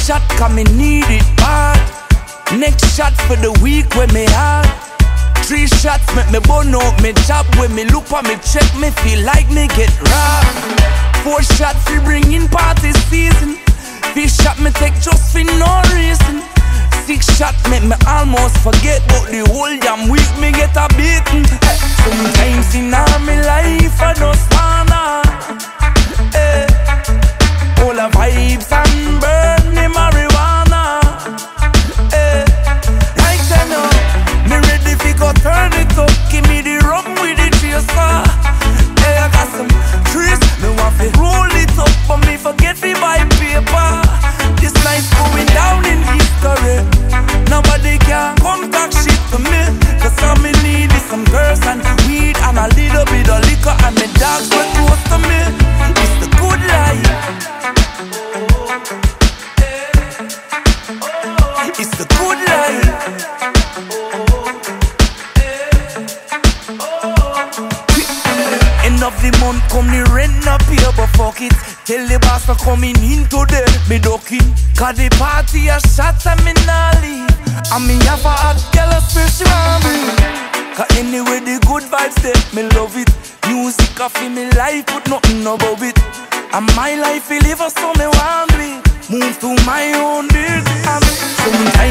shot, cause me need it bad. Next shot for the week when me hard. 3 shots make me burn out me job. When me look on me check, me feel like me get robbed. 4 shots we bring in party season. 5 shot me take just for no reason. 6 shot make me almost forget, but the whole damn week me get a beating. Sometimes in all my life I just wanna all the vibes and burn the marijuana. Like I know, me ready fi go turn it up. Give me the rum with the chaser. I got some trees, me want fi roll it up, but me forget fi buy paper. This life's going down in history. Nobody can come talk shit to me, cause all me need is some girls and weed and a little bit of liquor, and me dogs were close to me. It's the good life. It's the good life. End of the month come the rent not pay, but fuck it. Tell the boss for coming in today, me ducking. Cause the party a shot and me nah leave. And me have a hot girl a special me. Cause anyway the good vibes there, me love it. Music a fi me life, put nothing above it. And my life will live so me want me. Move to my own beat. Sometimes